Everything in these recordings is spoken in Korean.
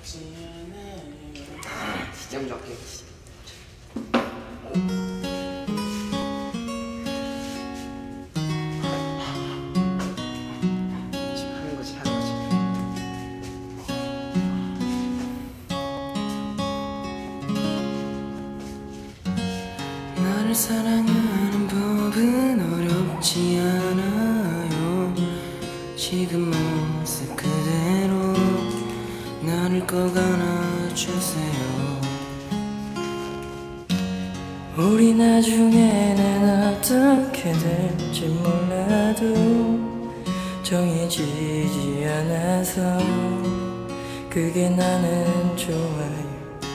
시점 좋게. 나를 사랑하는 법은 어렵지 않아요. 지금 모습 그대로 나를 꼭 안아주세요. 우리 나중에는 어떻게 될지 몰라도 정해지지 않아서 그게 나는 좋아요.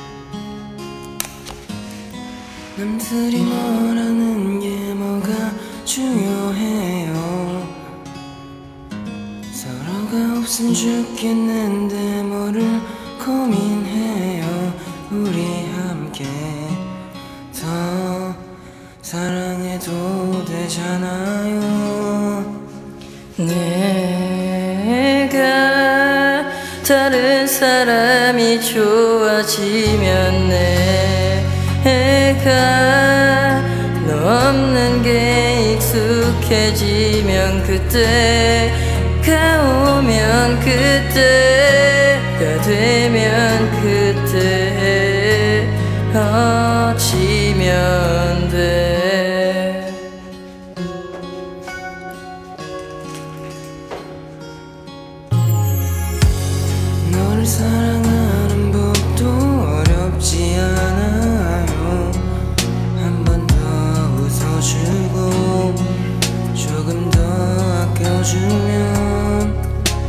남들이 뭐라는 게 뭐가 중요해요. 서로가 없으면 죽겠는데 뭐를 고민해요. 우리 함께 더 사랑해도 되잖아요. 내가 다른 사람이 좋아지면 내가 너 없는 게 익숙해지면 그때가 오면 그때가 되면 그때 어찌면 돼. 너를 사랑하는 법도 어렵지 않아요. 한 번 더 웃어주고 조금 더 아껴주면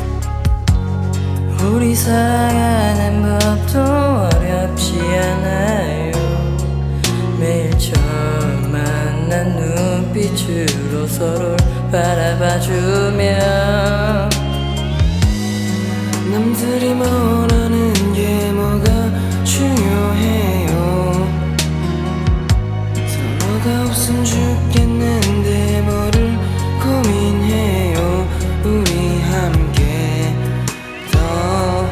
우리 사랑하는 법도 어렵지 않아요. 매일 처음 만난 눈빛으로 서로를 바라봐주며 남들이 뭐라는 게 뭐가 중요해요. 서로가 없으면 죽겠는데 뭐를 고민해요. 우리 함께 더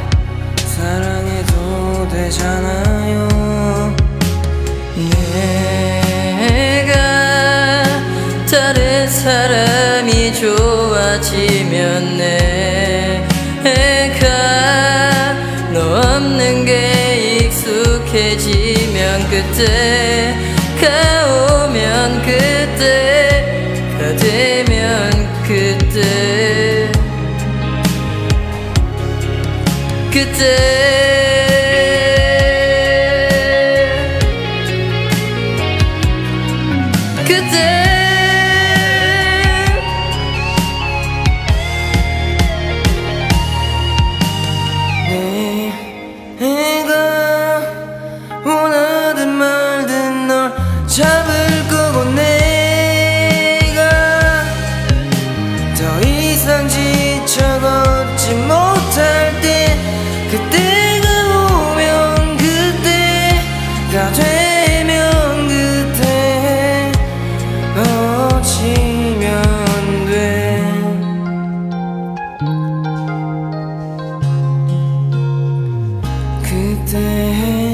사랑해도 되잖아요. 내가 다른 사람이 좋아지면 내가 너 없는 게 익숙해지면 그때가 오면 그때가 되면 그때 내가 원하든 말든 널 잡을 거고 내가 더 이상 지쳐 걷지 못할 때 그때가 오면 그때가 되면 그때 어찌면 돼. 그때